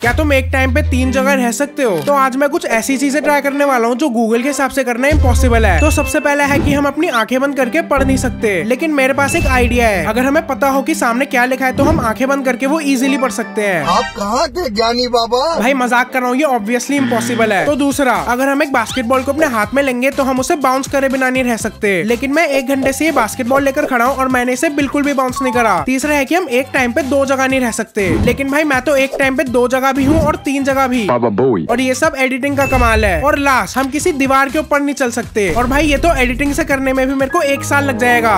क्या तुम एक टाइम पे 3 जगह रह सकते हो? तो आज मैं कुछ ऐसी चीजें ट्राई करने वाला हूँ जो गूगल के हिसाब से करना इम्पॉसिबल है। तो सबसे पहले है कि हम अपनी आंखें बंद करके पढ़ नहीं सकते, लेकिन मेरे पास एक आइडिया है। अगर हमें पता हो कि सामने क्या लिखा है तो हम आंखें बंद करके वो इजीली पढ़ सकते हैं। आप कहाँ थे ज्ञानी बाबा? भाई मजाक कर रहा हूँ, ये ऑब्वियसली इम्पॉसिबल है। तो दूसरा, अगर हम एक बास्केटबॉल को अपने हाथ में लेंगे तो हम उसे बाउंस करे बिना नहीं रह सकते, लेकिन मैं 1 घंटे से ये बास्केटबॉल लेकर खड़ा हूँ और मैंने इसे बिल्कुल भी बाउंस नहीं करा। तीसरा है कि हम एक टाइम पे 2 जगह नहीं रह सकते, लेकिन भाई मैं तो एक टाइम पे 2 जगह भी हूँ और 3 जगह भी, और ये सब एडिटिंग का कमाल है। और लास्ट, हम किसी दीवार के ऊपर नहीं चल सकते, और भाई ये तो एडिटिंग से करने में भी मेरे को 1 साल लग जाएगा।